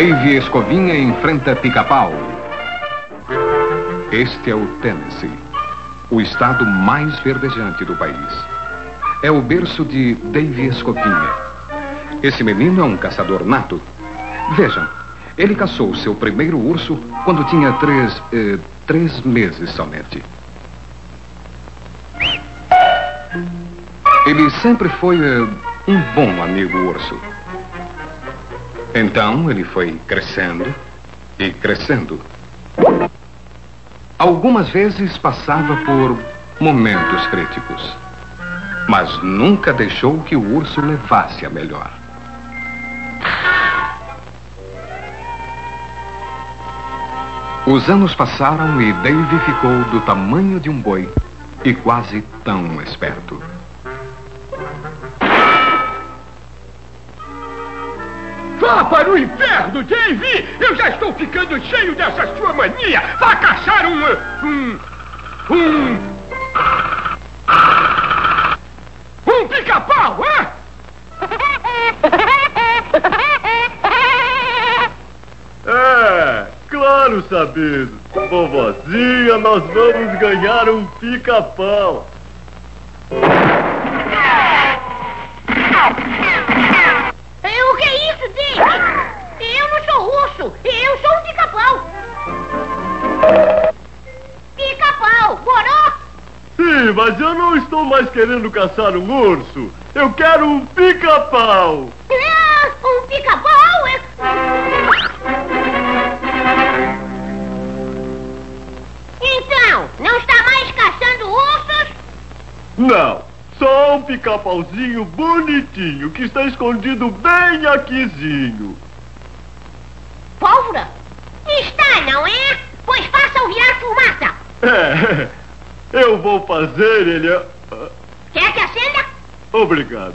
Dave Escovinha enfrenta Pica-Pau. Este é o Tennessee, o estado mais verdejante do país. É o berço de Dave Escovinha. Esse menino é um caçador nato. Vejam, ele caçou seu primeiro urso quando tinha três meses somente. Ele sempre foi um bom amigo urso. Então ele foi crescendo e crescendo. Algumas vezes passava por momentos críticos, mas nunca deixou que o urso levasse a melhor. Os anos passaram e Dave ficou do tamanho de um boi e quase tão esperto. Vá para o inferno, Dave! Eu já estou ficando cheio dessa sua mania! Vá caçar um pica-pau, hã? É, claro, sabido. Vovozinha, nós vamos ganhar um pica-pau. O que é isso, Dave? Eu não sou urso, eu sou um pica-pau. Pica-pau, morou? Sim, mas eu não estou mais querendo caçar um urso. Eu quero um pica-pau. Um pica-pau? Então, não está mais caçando ursos? Não, só um pica-pauzinho bonitinho que está escondido bem aquizinho. Pólvora? Está, não é? Pois faça-o virar fumaça. É, eu vou fazer ele... Quer que acenda? Obrigado.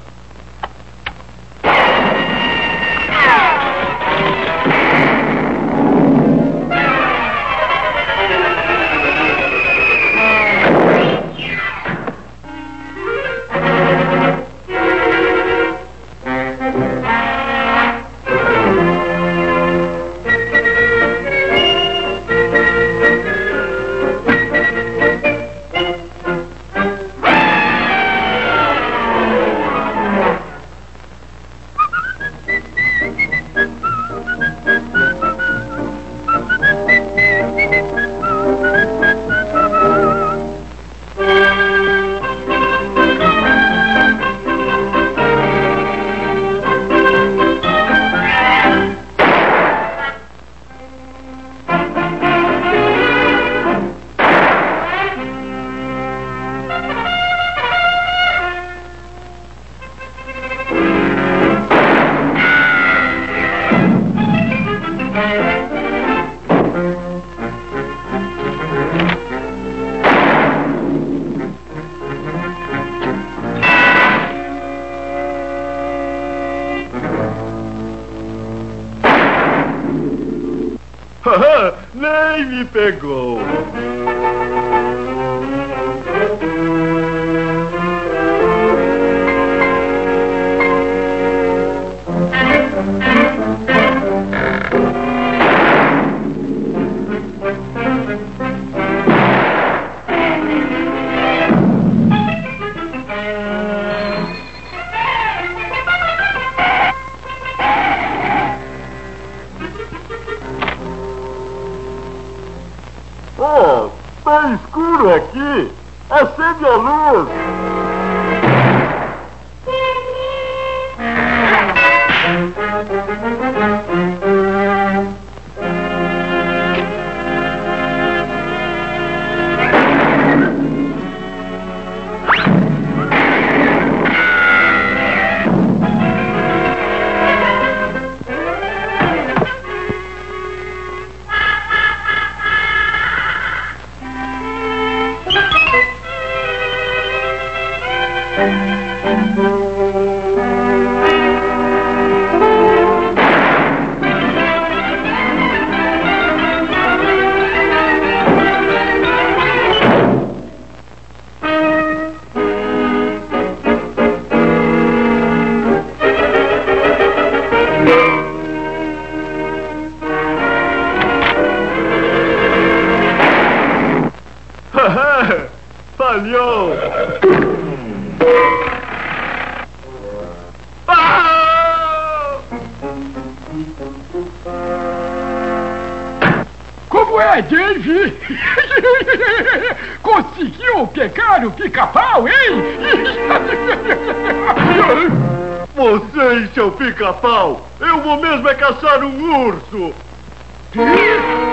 Nem me pegou. Tá escuro aqui. Acende a luz. camaleão! Ah! Como é, Dave? Conseguiu pegar o pica-pau, hein? Você e seu pica-pau! Eu vou mesmo é caçar um urso!